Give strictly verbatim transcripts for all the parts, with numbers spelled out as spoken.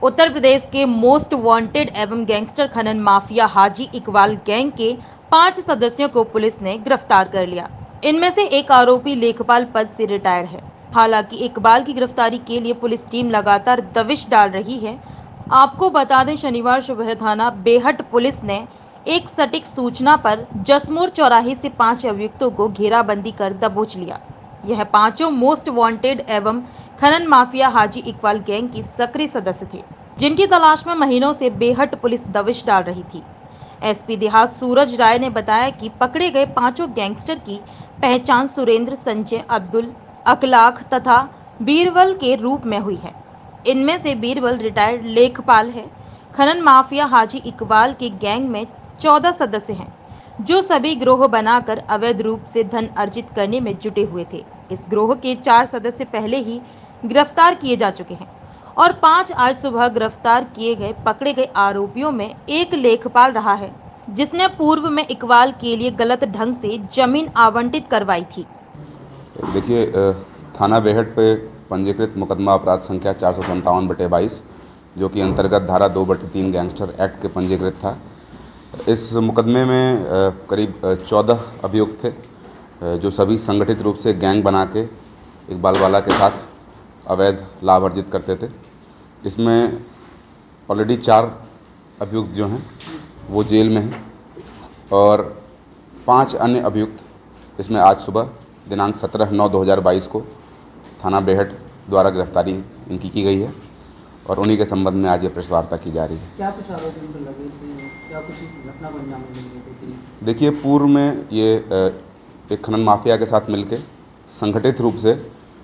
उत्तर प्रदेश के most wanted एवं gangster खनन माफिया हाजी इकबाल गैंग के पांच सदस्यों को पुलिस ने गिरफ्तार कर लिया। इनमें से एक आरोपी लेखपाल पद से रिटायर्ड है। हालांकि इकबाल की गिरफ्तारी के लिए पुलिस टीम लगातार दबिश डाल रही है। आपको बता दें, शनिवार सुबह थाना बेहट पुलिस ने एक सटीक सूचना पर जसमोर चौराहे से पांच अभियुक्तों को घेराबंदी कर दबोच लिया। यह पांचों मोस्ट वांटेड एवं खनन माफिया हाजी इकबाल गैंग की सक्रिय सदस्य थे, जिनकी तलाश में महीनों से बेहट पुलिस दबिश डाल रही थी। एसपी देहात सूरज राय ने बताया कि पकड़े गए पांचों गैंगस्टर की पहचान सुरेंद्र, संजय, अब्दुल, अखलाक तथा बीरबल के रूप में हुई है। इनमें से बीरबल रिटायर्ड लेखपाल है। खनन माफिया हाजी इकबाल के गैंग में चौदह सदस्य हैं, जो सभी गिरोह बनाकर अवैध रूप से धन अर्जित करने में जुटे हुए थे। इस गिरोह के चार सदस्य पहले ही गिरफ्तार किए जा चुके हैं और पांच आज सुबह गिरफ्तार किए गए पकड़े गए आरोपियों में एक लेखपाल रहा है, जिसने पूर्व में इकबाल के लिए गलत ढंग से जमीन आवंटित करवाई थी। देखिए, थाना बेहट पे पंजीकृत मुकदमा अपराध संख्या चार सौ संतावन बटे बाईस, जो कि अंतर्गत धारा दो बटे तीन गैंगस्टर एक्ट के पंजीकृत था। इस मुकदमे में करीब चौदह अभियुक्त थे, जो सभी संगठित रूप से गैंग बना के इकबाल वाला के साथ अवैध लाभ अर्जित करते थे। इसमें ऑलरेडी चार अभियुक्त जो हैं वो जेल में हैं और पांच अन्य अभियुक्त इसमें आज सुबह दिनांक सत्रह नौ दो हज़ार बाईस को थाना बेहट द्वारा गिरफ्तारी इनकी की गई है और उन्हीं के संबंध में आज ये प्रेस वार्ता की जा रही है। क्या कुछ आरोप इन पर लगे थे? क्या कुछ घटना को अंजाम देने? देखिए, पूर्व में ये एक खनन माफिया के साथ मिलकर संगठित रूप से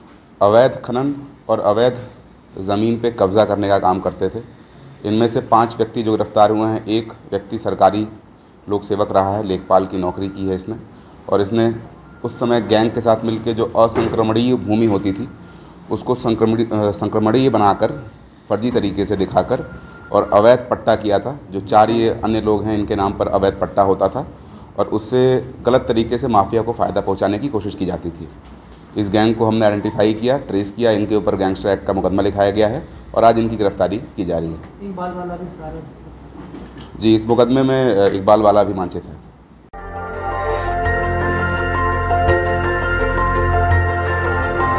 अवैध खनन और अवैध ज़मीन पे कब्जा करने का काम करते थे। इनमें से पांच व्यक्ति जो गिरफ्तार हुए हैं, एक व्यक्ति सरकारी लोक सेवक रहा है, लेखपाल की नौकरी की है इसने, और इसने उस समय गैंग के साथ मिलकर जो असंक्रमणीय भूमि होती थी उसको संक्रमणी संक्रमणीय बनाकर फर्जी तरीके से दिखाकर और अवैध पट्टा किया था। जो चार ये अन्य लोग हैं, इनके नाम पर अवैध पट्टा होता था और उससे गलत तरीके से माफिया को फ़ायदा पहुंचाने की कोशिश की जाती थी। इस गैंग को हमने आइडेंटिफाई किया, ट्रेस किया, इनके ऊपर गैंगस्टर एक्ट का मुकदमा लिखाया गया है और आज इनकी गिरफ्तारी की जा रही है। इकबाल वाला भी जी, इस मुकदमे में इकबाल वाला भी मांझित है।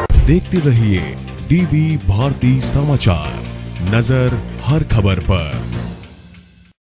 देखते रहिए डीबी भारती समाचार, नजर हर खबर पर।